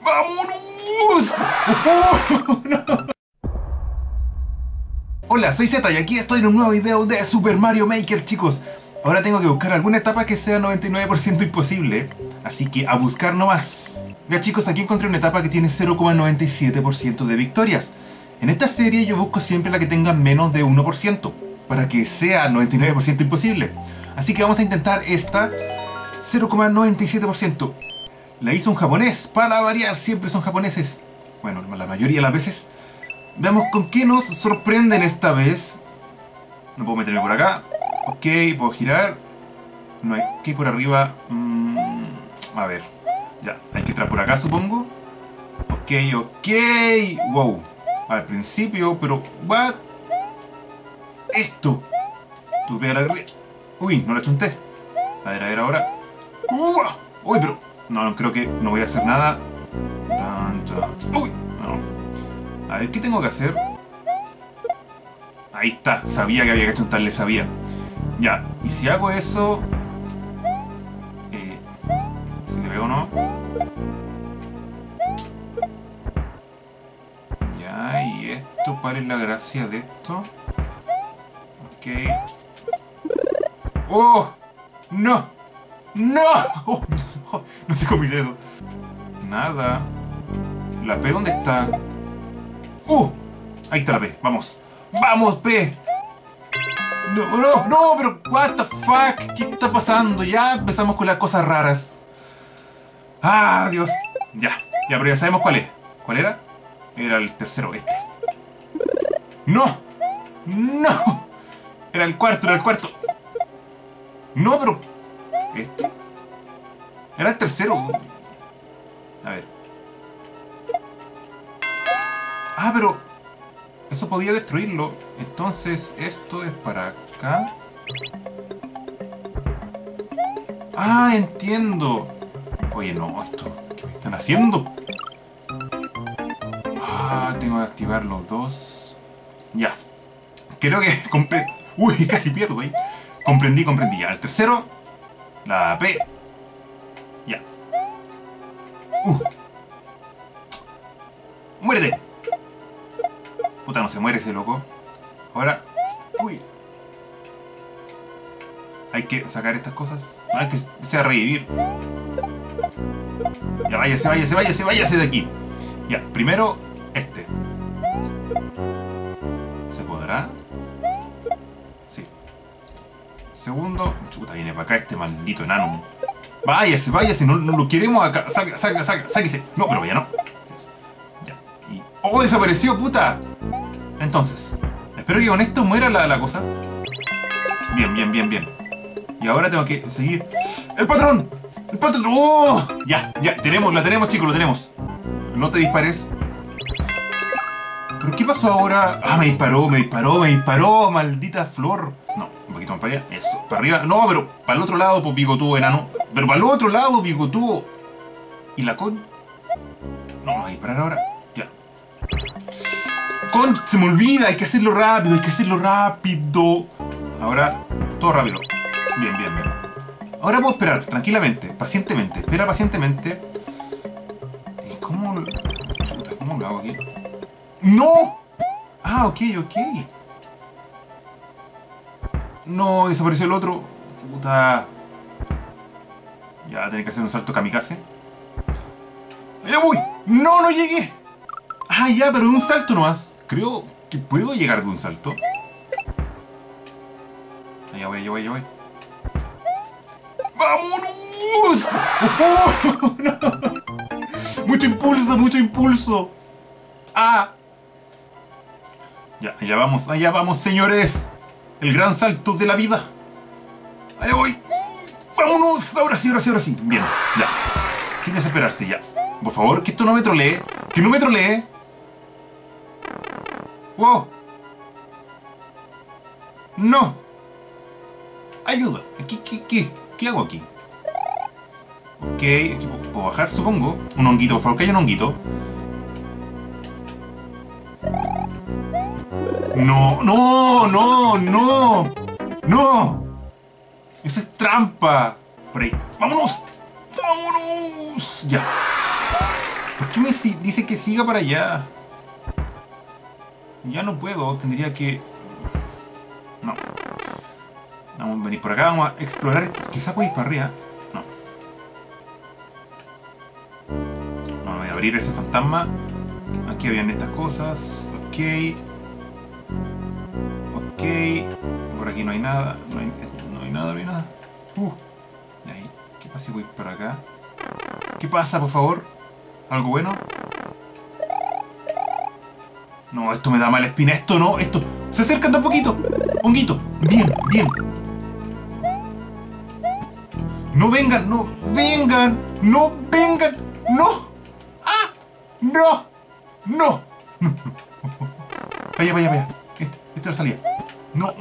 ¡Vámonos! No. Hola, soy Zeta y aquí estoy en un nuevo video de Super Mario Maker, chicos. Ahora tengo que buscar alguna etapa que sea 99% imposible, así que a buscar nomás. Ya chicos, aquí encontré una etapa que tiene 0,97% de victorias. En esta serie yo busco siempre la que tenga menos de 1%, para que sea 99% imposible. Así que vamos a intentar esta 0,97%. La hizo un japonés, para variar, siempre son japoneses. Bueno, la mayoría de las veces. Veamos con qué nos sorprenden esta vez. No puedo meterme por acá. Ok, puedo girar. No hay que ir por arriba. A ver. Ya, hay que entrar por acá, supongo. Ok. Wow. Al principio, pero... ¿What? Esto. Tuve la... Uy, no la chunté. A ver, ahora. Uy, pero... No, creo que no voy a hacer nada. Uy, no. A ver, ¿qué tengo que hacer? Ahí está, sabía que había que chuntarle, sabía. Ya, y si hago eso... si le veo o no. Ya, y esto, ¿cuál es la gracia de esto? Ok. ¡Oh! ¡No! ¡No! Oh, no sé cómo hice eso. Nada. ¿La P dónde está? Ahí está la P, vamos. ¡Vamos, P! No, pero what the fuck, ¿qué está pasando? Ya empezamos con las cosas raras. Ah, Dios. Ya, pero ya sabemos cuál es. ¿Cuál era? Era el tercero, este. ¡No! Era el cuarto. No, pero... ¿este? Era el tercero. A ver. Ah, pero... eso podía destruirlo. Entonces, esto es para acá. Ah, entiendo. Oye, no, esto... ¿qué me están haciendo? Ah, tengo que activar los dos. Ya. Creo que... Uy, casi pierdo ahí. Comprendí. Ya, el tercero. La P. Ya. ¡Muérete! Puta, no se muere ese loco. Ahora... Uy. Hay que sacar estas cosas. No hay que sea revivir. Ya, váyase de aquí. Ya, primero este. ¿Se podrá? Sí. Segundo... Chuta, viene para acá este maldito enano. Váyase, no lo queremos acá. Sáquese. No, pero ya no. Ya. Y... ¡oh, desapareció, puta! Entonces, espero que con esto muera la cosa. Bien. Y ahora tengo que seguir... ¡El patrón! ¡Oh! Ya, la tenemos, chicos, lo tenemos. No te dispares. ¿Pero qué pasó ahora? Ah, me disparó, maldita flor. No, un poquito más para allá. Eso, para arriba. No, pero para el otro lado, pues, bigotudo, enano. Pero para el otro lado, bigotudo. ¿Y la con? No, vamos a disparar ahora. Ya. Se me olvida, hay que hacerlo rápido. Ahora, todo rápido. Bien. Ahora puedo esperar, tranquilamente, pacientemente. Espera pacientemente. ¿Y cómo lo hago aquí? ¡No! Ah, ok. No, desapareció el otro. Puta. Ya, tengo que hacer un salto kamikaze. ¡Ya voy! ¡No llegué! Ah, ya, pero de un salto nomás. Creo que puedo llegar de un salto. Ya voy. ¡Vámonos! ¡Oh, no! Mucho impulso. ¡Ah! Ya, allá vamos, señores. El gran salto de la vida. Allá voy. ¡Vámonos! Ahora sí. Bien, ya. Sin desesperarse, ya. Por favor, que esto no me trolee. ¡Que no me trolee! ¡Wow! ¡No! ¡Ayuda! ¿Qué hago aquí? Ok, puedo bajar, supongo. Un honguito, por favor, que haya un honguito. ¡No! ¡Eso es trampa! Por ahí. ¡Vámonos! Ya. ¿Por qué me dice que siga para allá? Ya no puedo, tendría que... No. Vamos a venir por acá, vamos a explorar. Quizá puedo ir para arriba. No. No, voy a abrir ese fantasma. Aquí habían estas cosas. Ok. Ok. Por aquí no hay nada. No hay nada, no hay nada. Ahí. ¿Qué pasa si voy para acá? ¿Qué pasa, por favor? ¿Algo bueno? No, esto me da mala espina. Esto no, esto... ¡Se acercan tan poquito! ¡Honguito! Bien, bien. ¡No vengan! ¡No vengan! ¡No vengan! ¡No! ¡Ah! ¡No! ¡No! ¡No! Vaya, vaya, vaya. Esta es la salida. ¡No!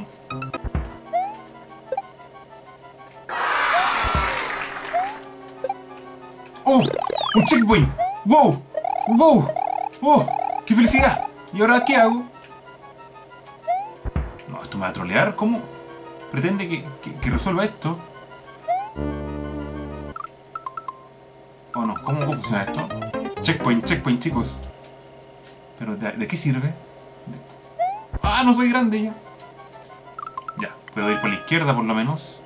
¡Oh! ¡Un checkpoint! ¡Wow! ¡Wow! ¡Oh! ¡Qué felicidad! ¿Y ahora qué hago? No, esto me va a trolear. ¿Cómo pretende que resuelva esto? Oh no, ¿cómo funciona esto? Checkpoint, checkpoint, chicos. ¿Pero de qué sirve? ¡Ah, no soy grande ya! Ya, puedo ir por la izquierda por lo menos.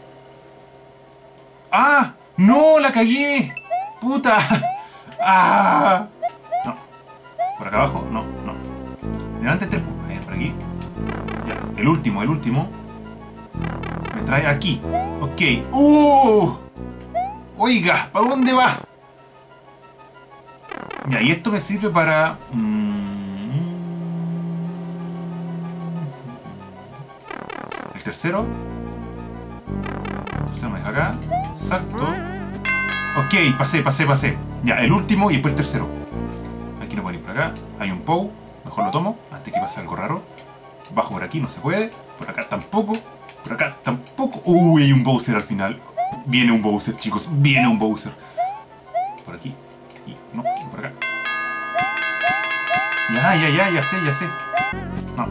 ¡Ah! ¡No! ¡La cagué! ¡Puta! ¡Ah! No. ¿Por acá abajo? No, no. Delante este... A ver, por aquí. Ya, el último, el último. Me trae aquí. Ok. Oiga, ¿para dónde va? Ya, y esto me sirve para... El tercero. El tercero me deja acá. Salto. Ok, pasé. Ya, el último y después el tercero. Aquí no puedo ir por acá. Hay un POW. Mejor lo tomo antes que pase algo raro. Bajo por aquí, no se puede. Por acá tampoco. Por acá tampoco. Uy, hay un Bowser al final. Viene un Bowser, chicos. Viene un Bowser. Por aquí. Y no, por acá. Ya sé. No.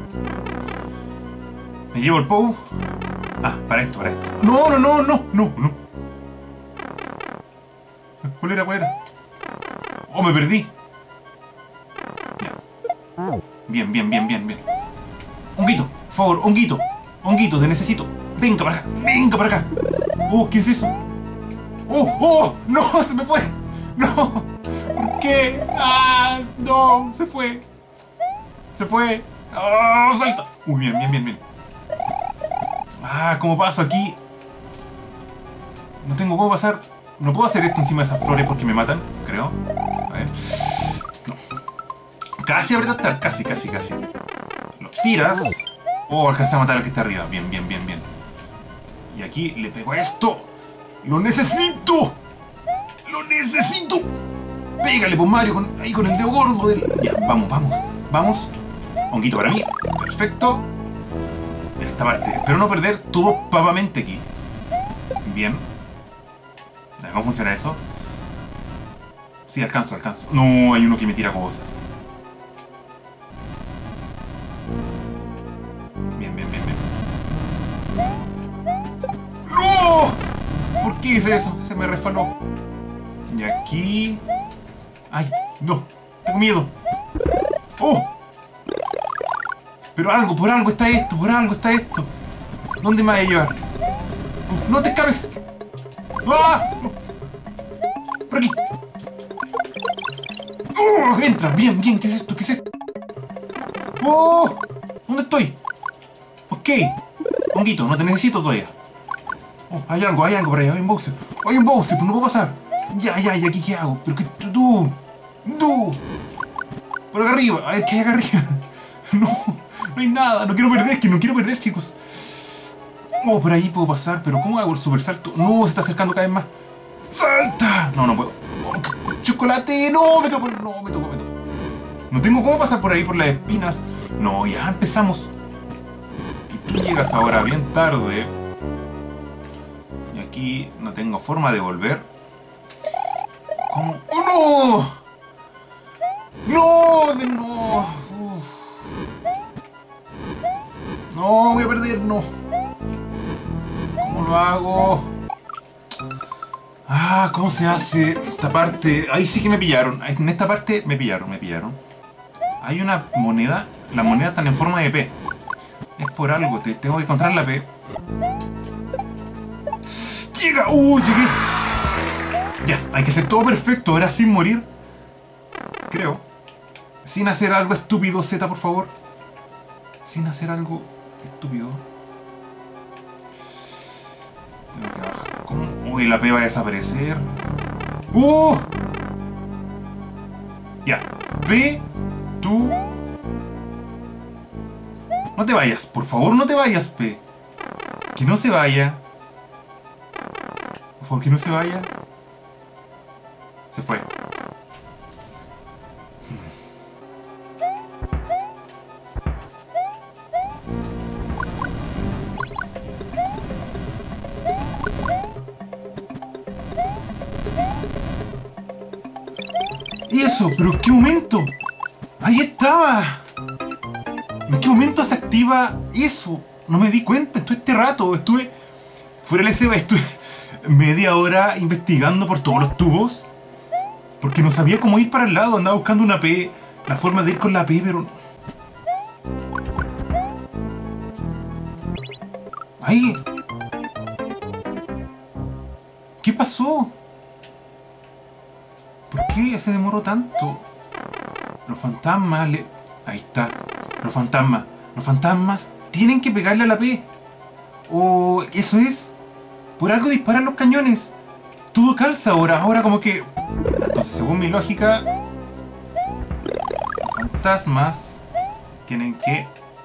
Me llevo el POW. Ah, para esto. No. ¿Cuál era? Oh, me perdí. Ya. Bien. Honguito, por favor, honguito, te necesito. Venga para acá. Oh, ¿qué es eso? Oh, no, se me fue. No, ¿por qué? Ah, no, se fue. Oh, salta. Uy, bien. Ah, ¿cómo paso aquí? No tengo cómo pasar. No puedo hacer esto encima de esas flores porque me matan, creo. A ver. No. Casi apretar, casi. Lo tiras. Oh, alcancé a matar al que está arriba. Bien. Y aquí le pego a esto. ¡Lo necesito! Pégale, pues Mario, ahí con el dedo gordo del... Ya, vamos. Honguito para mí. Perfecto. En esta parte. Espero no perder todo papamente aquí. Bien. ¿Cómo funciona eso? Sí, alcanzo. No, hay uno que me tira cosas. Bien. ¡No! ¿Por qué hice eso? Se me resbaló. Y aquí... ¡Ay! ¡No! ¡Tengo miedo! ¡Oh! Pero por algo está esto. ¿Dónde me vas a llevar? ¡No te escapes! ¡Ah! ¡Por aquí! ¡Oh! ¡Entra! Bien. ¿Qué es esto? ¡Oh! ¿Dónde estoy? Ok. Honguito, no te necesito todavía. Oh, hay algo por ahí. Hay un Bowser, pues no puedo pasar. Ya, ¿aquí qué hago? Pero que tú. Por acá arriba. A ver, ¿qué hay acá arriba? No hay nada. No quiero perder, chicos. Oh, por ahí puedo pasar, pero ¿cómo hago el super salto? No, se está acercando cada vez más. ¡Salta! No puedo. Oh, ¡chocolate! No, me tocó. No tengo cómo pasar por ahí, por las espinas. No, ya empezamos. Y tú llegas ahora bien tarde. Y aquí no tengo forma de volver. ¿Cómo? ¡Oh, no! ¡No! Uf. No, voy a perder, no. ¿Cómo lo hago? Ah, ¿cómo se hace esta parte? Ahí sí que me pillaron. En esta parte me pillaron. Hay una moneda. Las monedas están en forma de P. Es por algo. Tengo que encontrar la P. ¡Llega! Llegué. Ya, hay que hacer todo perfecto. Ahora sin morir. Creo. Sin hacer algo estúpido, Z, por favor. Sin hacer algo estúpido. Tengo que bajar. ¿Cómo? Uy, la P va a desaparecer. Ya. P, tú. No te vayas, por favor, no te vayas, P. Que no se vaya. Por favor, que no se vaya. Se fue. ¿Y eso? ¿Pero en qué momento? ¡Ahí estaba! ¿En qué momento se activa eso? No me di cuenta, todo este rato estuve fuera del SB, estuve media hora investigando por todos los tubos porque no sabía cómo ir para el lado, andaba buscando una P, la forma de ir con la P, pero... ¡Ahí! ¿Qué pasó? ¿Por qué se demoró tanto? Los fantasmas le... Ahí está. Los fantasmas tienen que pegarle a la P. O eso es. Por algo disparan los cañones. Todo calza ahora. Ahora como que... Entonces, según mi lógica, los fantasmas tienen que...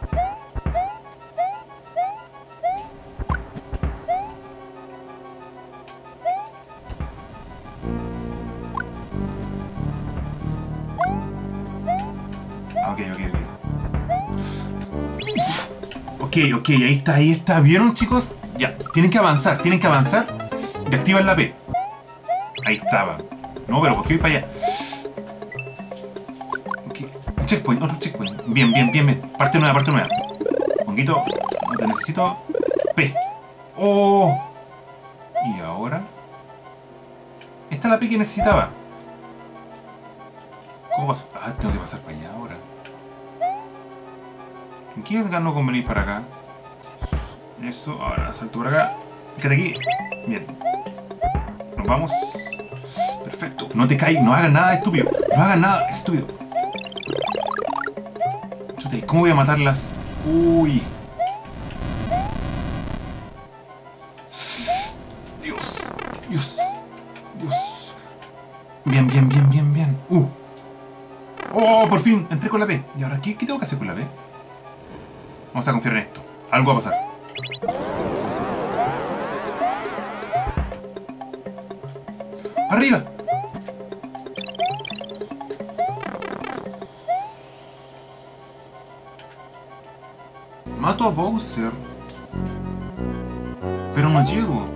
Ok, ahí está. ¿Vieron, chicos? Ya, tienen que avanzar y activan la P. Ahí estaba. No, pero ¿por qué voy para allá? Okay. Checkpoint, otro checkpoint. Bien. Parte nueva. Ponguito, no te necesito. P. ¡Oh! ¿Y ahora? Esta es la P que necesitaba. ¿Cómo paso? Ah, tengo que pasar para allá ahora. ¿Qué es gano con venir para acá? Eso, ahora salto por acá. Quédate aquí. Bien. Nos vamos. Perfecto. No te caes, no hagas nada estúpido. Chute, ¿cómo voy a matarlas? Uy. Dios. Bien. Oh, por fin, entré con la P. ¿Y ahora qué tengo que hacer con la P? Vamos a confiar en esto. Algo va a pasar. ¡Arriba! Mato a Bowser. Pero no llego.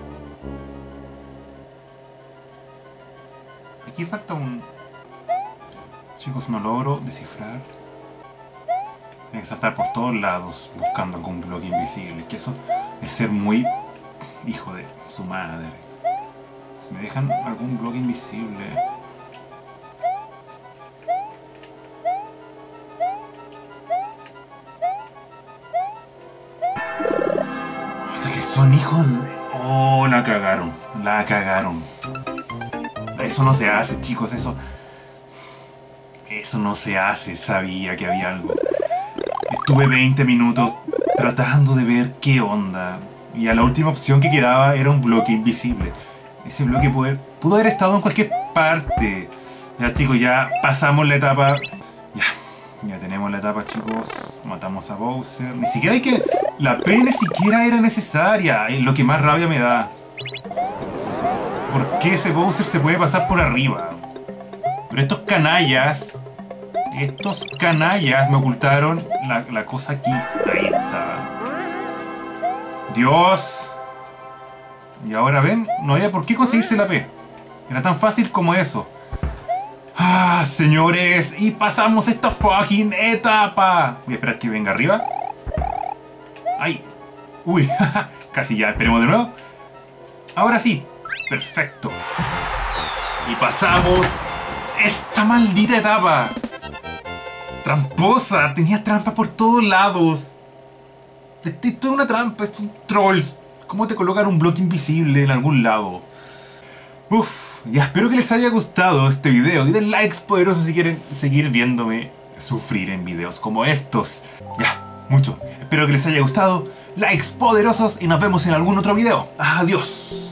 Aquí falta un... Chicos, no logro descifrar. Hay que saltar por todos lados buscando algún bloque invisible. Que eso es ser muy hijo de su madre. Si me dejan algún bloque invisible. Hasta que son hijos de... Oh, la cagaron. Eso no se hace, chicos. Eso no se hace. Sabía que había algo. Estuve 20 minutos tratando de ver qué onda. Y a la última opción que quedaba era un bloque invisible. Ese bloque pudo haber estado en cualquier parte. Ya, chicos, ya pasamos la etapa. Ya tenemos la etapa, chicos. Matamos a Bowser. Ni siquiera hay que... La P ni siquiera era necesaria. Es lo que más rabia me da. ¿Por qué ese Bowser se puede pasar por arriba? Pero estos canallas me ocultaron la cosa aquí. Ahí está. Dios. Y ahora ven, no había por qué conseguirse la P. Era tan fácil como eso. Ah, señores. Y pasamos esta fucking etapa. Voy a esperar que venga arriba. Ay. Uy, casi ya. Esperemos de nuevo. Ahora sí. Perfecto. Y pasamos esta maldita etapa. Tramposa, tenía trampa por todos lados. Esto es una trampa, estos son trolls. ¿Cómo te colocan un bloque invisible en algún lado? Uff, ya espero que les haya gustado este video. Y den likes poderosos si quieren seguir viéndome sufrir en videos como estos. Ya, mucho. Espero que les haya gustado. Likes poderosos y nos vemos en algún otro video. Adiós.